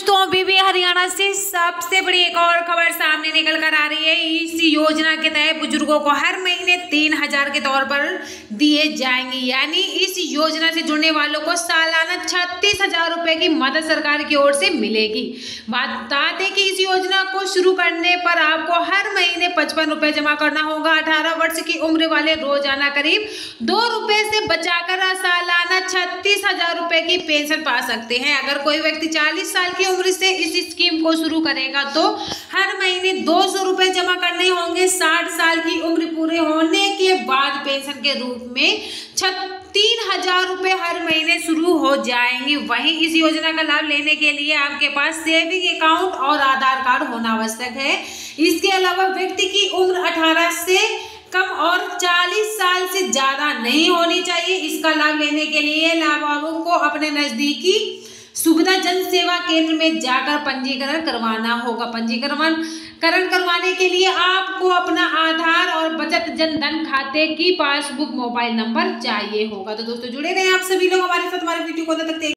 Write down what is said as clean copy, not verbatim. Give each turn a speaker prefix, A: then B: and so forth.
A: दोस्तों अभी भी हरियाणा से सबसे बड़ी एक और खबर सामने निकल कर आ रही है। इस योजना के तहत बुजुर्गों को हर महीने 3,000 के तौर पर दिए जाएंगे, यानी इस योजना से जुड़ने वालों को सालाना 36,000 रुपए की मदद सरकार की ओर से मिलेगी। बता दें कि इस योजना को शुरू करने पर आपको हर महीने 55 रुपए जमा करना होगा। 18 वर्ष की उम्र वाले रोजाना करीब 2 रुपए से बचाकर सालाना 36,000 रुपए की पेंशन पा सकते हैं। अगर कोई व्यक्ति 40 साल की उम्र से इस स्कीम को शुरू करेगा तो हर महीने 200 रुपए जमा करने होंगे। 60 साल की उम्र पूरे होने के बाद पेंशन के रूप में 3,000 रुपए हर महीने शुरू हो जाएंगे। वहीं इस योजना का लाभ लेने के लिए आपके पास सेविंग अकाउंट और आधार कार्ड होना आवश्यक है। इसके अलावा व्यक्ति की उम्र 18 से कम और 40 साल से ज्यादा नहीं होनी चाहिए। इसका लाभ लेने के लिए लाभार्थी को अपने नजदीकी सुविधा जन सेवा केंद्र में जाकर पंजीकरण करवाना होगा। पंजीकरण करवाने के लिए आपको अपना आधार और बचत जन धन खाते की पासबुक मोबाइल नंबर चाहिए होगा। तो दोस्तों जुड़े रहे आप सभी लोग हमारे साथ, हमारे वीडियो को देखते